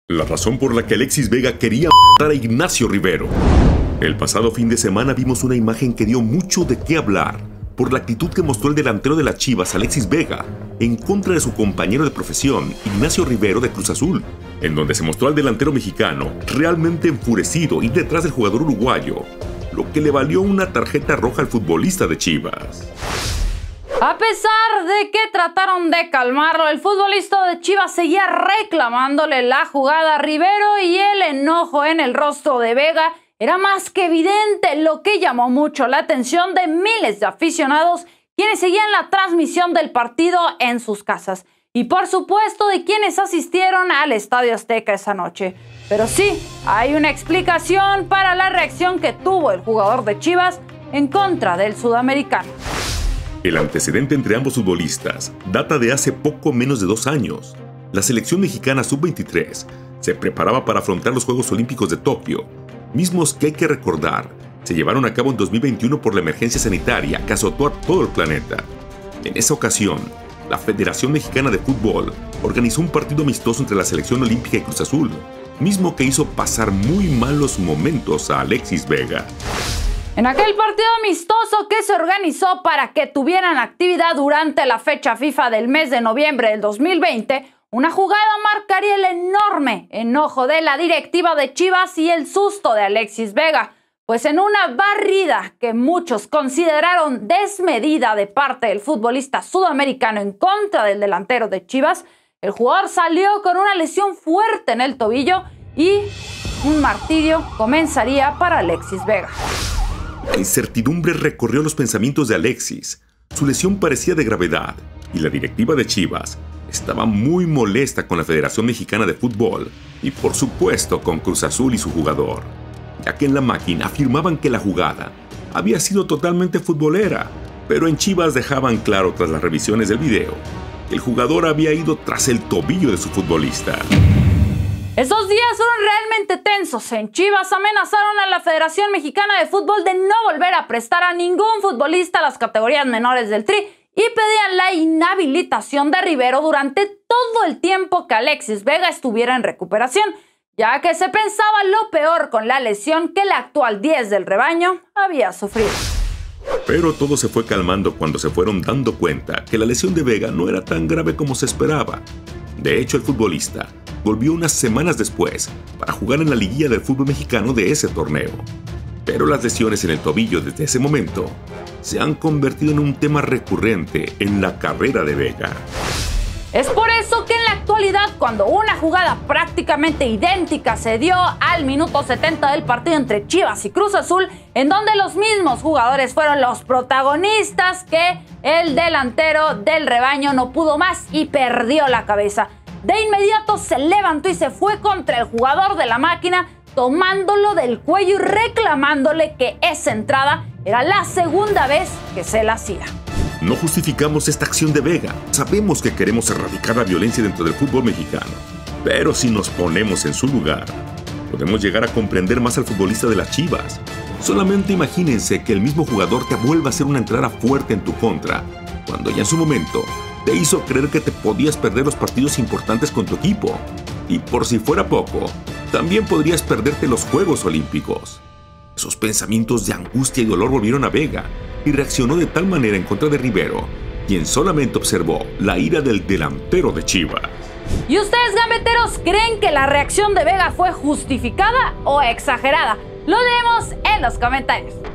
La razón por la que Alexis Vega quería matar a Ignacio Rivero. El pasado fin de semana vimos una imagen que dio mucho de qué hablar por la actitud que mostró el delantero de las Chivas, Alexis Vega, en contra de su compañero de profesión, Ignacio Rivero de Cruz Azul, en donde se mostró al delantero mexicano realmente enfurecido y detrás del jugador uruguayo, lo que le valió una tarjeta roja al futbolista de Chivas. A pesar de que trataron de calmarlo, el futbolista de Chivas seguía reclamándole la jugada a Rivero y el enojo en el rostro de Vega era más que evidente, lo que llamó mucho la atención de miles de aficionados quienes seguían la transmisión del partido en sus casas y por supuesto de quienes asistieron al Estadio Azteca esa noche. Pero sí, hay una explicación para la reacción que tuvo el jugador de Chivas en contra del sudamericano. El antecedente entre ambos futbolistas data de hace poco menos de 2 años. La selección mexicana sub-23 se preparaba para afrontar los Juegos Olímpicos de Tokio, mismos que hay que recordar, se llevaron a cabo en 2021 por la emergencia sanitaria que azotó a todo el planeta. En esa ocasión, la Federación Mexicana de Fútbol organizó un partido amistoso entre la Selección Olímpica y Cruz Azul, mismo que hizo pasar muy malos momentos a Alexis Vega. En aquel partido amistoso que se organizó para que tuvieran actividad durante la fecha FIFA del mes de noviembre del 2020, una jugada marcaría el enorme enojo de la directiva de Chivas y el susto de Alexis Vega, pues en una barrida que muchos consideraron desmedida de parte del futbolista sudamericano en contra del delantero de Chivas, el jugador salió con una lesión fuerte en el tobillo y un martirio comenzaría para Alexis Vega. La incertidumbre recorrió los pensamientos de Alexis. Su lesión parecía de gravedad y la directiva de Chivas estaba muy molesta con la Federación Mexicana de Fútbol y por supuesto con Cruz Azul y su jugador, ya que en la máquina afirmaban que la jugada había sido totalmente futbolera, pero en Chivas dejaban claro tras las revisiones del video que el jugador había ido tras el tobillo de su futbolista. Estos días fueron realmente tensos. En Chivas amenazaron a la Federación Mexicana de Fútbol de no volver a prestar a ningún futbolista a las categorías menores del Tri y pedían la inhabilitación de Rivero durante todo el tiempo que Alexis Vega estuviera en recuperación, ya que se pensaba lo peor con la lesión que el actual 10 del rebaño había sufrido. Pero todo se fue calmando cuando se fueron dando cuenta que la lesión de Vega no era tan grave como se esperaba. De hecho, el futbolista volvió unas semanas después para jugar en la liguilla del fútbol mexicano de ese torneo. Pero las lesiones en el tobillo desde ese momento se han convertido en un tema recurrente en la carrera de Vega. Es por eso que en la actualidad, cuando una jugada prácticamente idéntica se dio al minuto 70 del partido entre Chivas y Cruz Azul, en donde los mismos jugadores fueron los protagonistas, que el delantero del rebaño no pudo más y perdió la cabeza. De inmediato se levantó y se fue contra el jugador de la máquina, tomándolo del cuello y reclamándole que esa entrada era la segunda vez que se la hacía. No justificamos esta acción de Vega. Sabemos que queremos erradicar la violencia dentro del fútbol mexicano. Pero si nos ponemos en su lugar, podemos llegar a comprender más al futbolista de las Chivas. Solamente imagínense que el mismo jugador te vuelva a hacer una entrada fuerte en tu contra, cuando ya en su momento te hizo creer que te podías perder los partidos importantes con tu equipo. Y por si fuera poco, también podrías perderte los Juegos Olímpicos. Esos pensamientos de angustia y dolor volvieron a Vega y reaccionó de tal manera en contra de Rivero, quien solamente observó la ira del delantero de Chivas. ¿Y ustedes, gambeteros, creen que la reacción de Vega fue justificada o exagerada? Lo leemos en los comentarios.